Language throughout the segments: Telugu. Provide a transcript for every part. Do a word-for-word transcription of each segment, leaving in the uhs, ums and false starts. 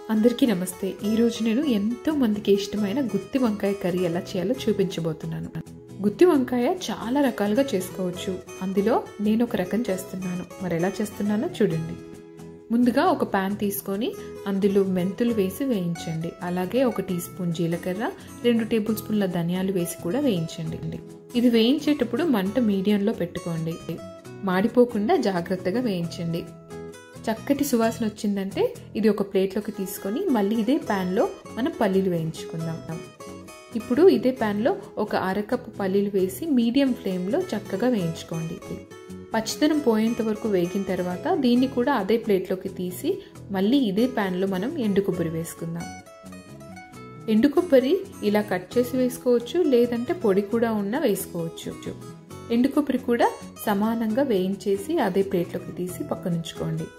అందరికీ నమస్తే। ఈ రోజు నేను ఎంతో మందికి ఇష్టమైన గుత్తి వంకాయ కర్రీ ఎలా చేయాలో చూపించబోతున్నాను। గుత్తి వంకాయ చాలా రకాలుగా చేసుకోవచ్చు, అందులో నేను ఒక రకం చేస్తున్నాను। మరి ఎలా చేస్తున్నానో చూడండి। ముందుగా ఒక పాన్ తీసుకొని అందులో మెంతులు వేసి వేయించండి। అలాగే ఒక టీ స్పూన్ జీలకర్ర, రెండు టేబుల్ స్పూన్ల ధనియాలు వేసి కూడా వేయించండి। ఇది వేయించేటప్పుడు మంట మీడియంలో పెట్టుకోండి, మాడిపోకుండా జాగ్రత్తగా వేయించండి। చక్కటి సువాసన వచ్చిందంటే ఇది ఒక ప్లేట్లోకి తీసుకొని మళ్ళీ ఇదే ప్యాన్లో మనం పల్లీలు వేయించుకుందాం। ఇప్పుడు ఇదే ప్యాన్లో ఒక అరకప్పు పల్లీలు వేసి మీడియం ఫ్లేమ్లో చక్కగా వేయించుకోండి। పచ్చిదనం పోయేంత వరకు వేగిన తర్వాత దీన్ని కూడా అదే ప్లేట్లోకి తీసి మళ్ళీ ఇదే ప్యాన్లో మనం ఎండు కొబ్బరి వేసుకుందాం। ఎండు కొబ్బరి ఇలా కట్ చేసి వేసుకోవచ్చు, లేదంటే పొడి కూడా ఉన్నా వేసుకోవచ్చు। ఎండు కొబ్బరి కూడా సమానంగా వేయించేసి అదే ప్లేట్లోకి తీసి పక్కనుంచుకోండి।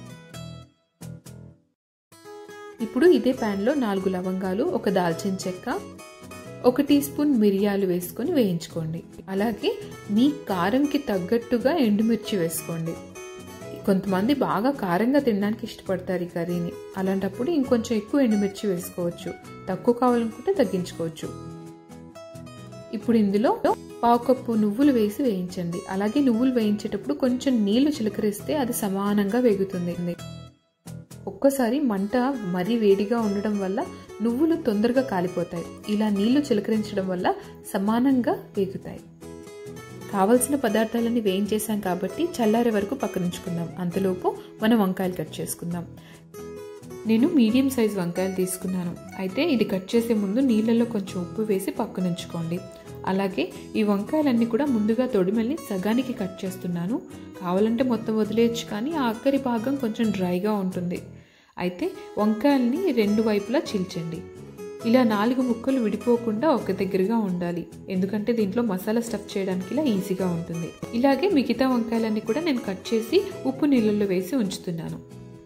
ఇప్పుడు ఇదే ప్యాన్లో నాలుగు లవంగాలు, ఒక దాల్చిన చెక్క, ఒక టీ స్పూన్ మిరియాలు వేసుకొని వేయించుకోండి। అలాగే మీ కారంకి తగ్గట్టుగా ఎండుమిర్చి వేసుకోండి। కొంతమంది బాగా కారంగా తినడానికి ఇష్టపడతారు ఈ కర్రీని, అలాంటప్పుడు ఇంకొంచెం ఎక్కువ ఎండుమిర్చి వేసుకోవచ్చు, తక్కువ కావాలనుకుంటే తగ్గించుకోవచ్చు। ఇప్పుడు ఇందులో పావు కప్పు నువ్వులు వేసి వేయించండి। అలాగే నువ్వులు వేయించేటప్పుడు కొంచెం నీళ్లు చిలకరిస్తే అది సమానంగా వేగుతుంది। ఒక్కసారి మంట మరీ వేడిగా ఉండడం వల్ల నువ్వులు తొందరగా కాలిపోతాయి, ఇలా నీళ్లు చిలకరించడం వల్ల సమానంగా వేగుతాయి। కావలసిన పదార్థాలన్నీ వేయించేసాం కాబట్టి చల్లారే వరకు పక్కనుంచుకుందాం। అంతలోపు మనం వంకాయలు కట్ చేసుకుందాం। నేను మీడియం సైజ్ వంకాయలు తీసుకున్నాను, అయితే ఇది కట్ చేసే ముందు నీళ్ళల్లో కొంచెం ఉప్పు వేసి పక్కనుంచుకోండి। అలాగే ఈ వంకాయలన్నీ కూడా ముందుగా తొడిమల్ని సగానికి కట్ చేస్తున్నాను, కావాలంటే మొత్తం వదిలేయచ్చు, కానీ ఆఖరి భాగం కొంచెం డ్రైగా ఉంటుంది। అయితే వంకాయల్ని రెండు వైపులా చీల్చండి, ఇలా నాలుగు ముక్కలు విడిపోకుండా ఒక దగ్గరగా ఉండాలి, ఎందుకంటే దీంట్లో మసాలా స్టఫ్ చేయడానికి ఇలా ఈజీగా ఉంటుంది। ఇలాగే మిగతా వంకాయలన్నీ కూడా నేను కట్ చేసి ఉప్పు నీళ్ళల్లో వేసి ఉంచుతున్నాను।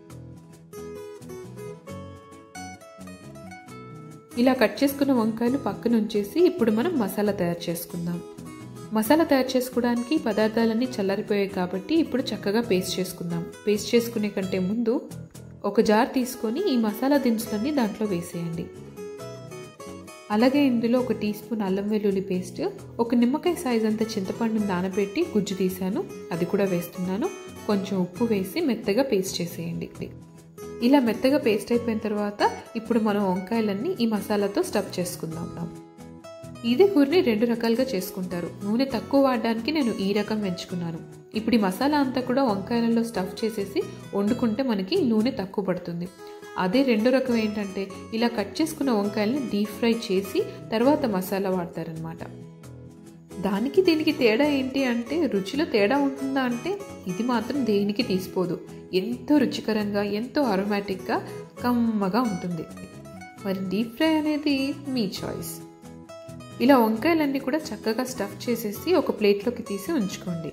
ఇలా కట్ చేసుకున్న వంకాయలు పక్కన ఉంచేసి ఇప్పుడు మనం మసాలా తయారు చేసుకుందాం। మసాలా తయారు చేసుకోవడానికి పదార్థాలన్నీ చల్లారిపోయాయి కాబట్టి ఇప్పుడు చక్కగా పేస్ట్ చేసుకుందాం। పేస్ట్ చేసుకునే కంటే ముందు ఒక జార్ తీసుకొని ఈ మసాలా దినుసులన్నీ దాంట్లో వేసేయండి। అలాగే ఇందులో ఒక టీ స్పూన్ అల్లం వెల్లుల్లి పేస్ట్, ఒక నిమ్మకాయ సైజ్ అంత చింతపండు నానబెట్టి గుజ్జు తీసాను, అది కూడా వేస్తున్నాను। కొంచెం ఉప్పు వేసి మెత్తగా పేస్ట్ చేసేయండి। ఇలా మెత్తగా పేస్ట్ అయిపోయిన తర్వాత ఇప్పుడు మనం వంకాయలన్నీ ఈ మసాలాతో స్టఫ్ చేసుకుందాం। ఇదే కూరని రెండు రకాలుగా చేసుకుంటారు, నూనె తక్కువ వాడడానికి నేను ఈ రకం ఎంచుకున్నాను। ఇప్పుడు ఈ మసాలా అంతా కూడా వంకాయలలో స్టఫ్ చేసేసి వండుకుంటే మనకి నూనె తక్కువ పడుతుంది। అదే రెండో రకం ఏంటంటే ఇలా కట్ చేసుకున్న వంకాయల్ని డీప్ ఫ్రై చేసి తర్వాత మసాలా వాడతారనమాట। దానికి దీనికి తేడా ఏంటి అంటే రుచిలో తేడా ఉంటుందా అంటే ఇది మాత్రం దేనికి తీసిపోదు, ఎంతో రుచికరంగా ఎంతో అరోమాటిక్గా కమ్మగా ఉంటుంది। మరి డీప్ ఫ్రై అనేది మీ చాయిస్। ఇలా వంకాయలన్నీ కూడా చక్కగా స్టఫ్ చేసేసి ఒక ప్లేట్లోకి తీసి ఉంచుకోండి।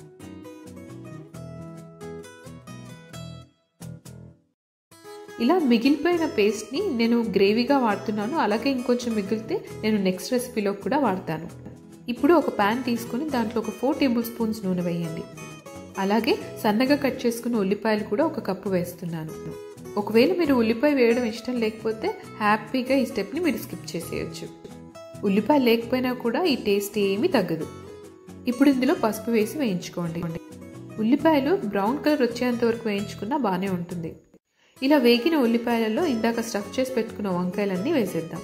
ఇలా మిగిలిపోయిన పేస్ట్ని నేను గ్రేవీగా వాడుతున్నాను, అలాగే ఇంకొంచెం మిగిలితే నేను నెక్స్ట్ రెసిపీలో కూడా వాడతాను। ఇప్పుడు ఒక ప్యాన్ తీసుకొని దాంట్లో ఒక ఫోర్ టేబుల్ స్పూన్స్ నూనె వేయండి। అలాగే సన్నగా కట్ చేసుకున్న ఉల్లిపాయలు కూడా ఒక కప్పు వేస్తున్నాను। ఒకవేళ మీరు ఉల్లిపాయ వేయడం ఇష్టం లేకపోతే హ్యాపీగా ఈ స్టెప్ని మీరు స్కిప్ చేసేయచ్చు, ఉల్లిపాయ లేకపోయినా కూడా ఈ టేస్ట్ ఏమీ తగ్గదు। ఇప్పుడు ఇందులో పసుపు వేసి వేయించుకోండి। ఉల్లిపాయలు బ్రౌన్ కలర్ వచ్చేంత వరకు వేయించుకున్నా బాగానే ఉంటుంది। ఇలా వేగిన ఉల్లిపాయలలో ఇందాక స్టఫ్ చేసి పెట్టుకున్న వంకాయలన్నీ వేసేద్దాం।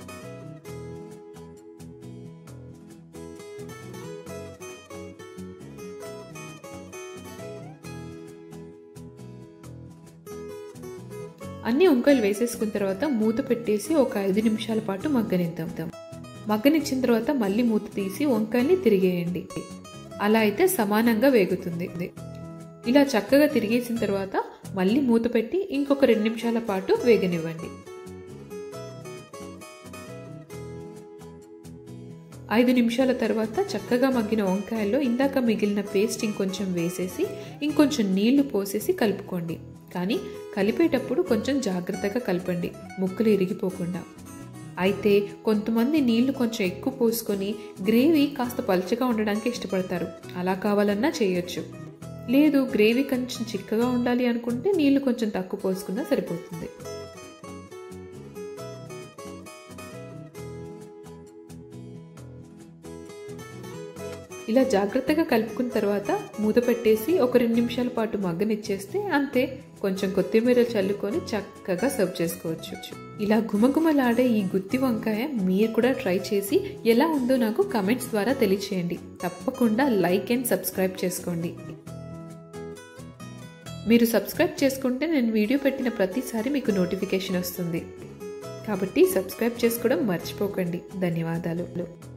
అన్ని వంకాయలు వేసేసుకున్న తర్వాత మూత పెట్టేసి ఒక ఐదు నిమిషాల పాటు మగ్గనిద్దాం। మగ్గనిచ్చిన తర్వాత మళ్ళీ మూత తీసి వంకాయల్ని తిరిగేయండి, అలా అయితే సమానంగా వేగుతుంది। ఇలా చక్కగా తిరిగేసిన తర్వాత మళ్ళీ మూత పెట్టి ఇంకొక రెండు నిమిషాల పాటు వేగనివ్వండి। ఐదు నిమిషాల తర్వాత చక్కగా మగ్గిన వంకాయల్లో ఇందాక మిగిలిన పేస్ట్ ఇంకొంచెం వేసేసి ఇంకొంచెం నీళ్లు పోసేసి కలుపుకోండి, కానీ కలిపేటప్పుడు కొంచెం జాగ్రత్తగా కలపండి, ముక్కలు ఇరిగిపోకుండా। అయితే కొంతమంది నీళ్లు కొంచెం ఎక్కువ పోసుకొని గ్రేవీ కాస్త పల్చగా ఉండడానికి ఇష్టపడతారు, అలా కావాలన్నా చేయొచ్చు। లేదు గ్రేవీ కొంచెం చిక్కగా ఉండాలి అనుకుంటే నీళ్లు కొంచెం తక్కువ పోసుకున్నా సరిపోతుంది। ఇలా జాగ్రత్తగా కలుపుకున్న తర్వాత మూత పెట్టేసి ఒక రెండు నిమిషాల పాటు మగ్గనిచ్చేస్తే అంతే. కొంచెం కొత్తిమీర చల్లుకొని చక్కగా సర్వ్ చేసుకోవచ్చు. ఇలా గుమగుమలాడే ఈ గుత్తి వంకాయ మీరు కూడా ట్రై చేసి ఎలా ఉందో నాకు కామెంట్స్ ద్వారా తెలియచేయండి. తప్పకుండా లైక్ అండ్ సబ్స్క్రైబ్ చేసుకోండి. మీరు సబ్స్క్రైబ్ చేసుకుంటే నేను వీడియో పెట్టిన ప్రతిసారి మీకు నోటిఫికేషన్ వస్తుంది. కాబట్టి సబ్స్క్రైబ్ చేసుకోవడం మర్చిపోకండి. ధన్యవాదాలు.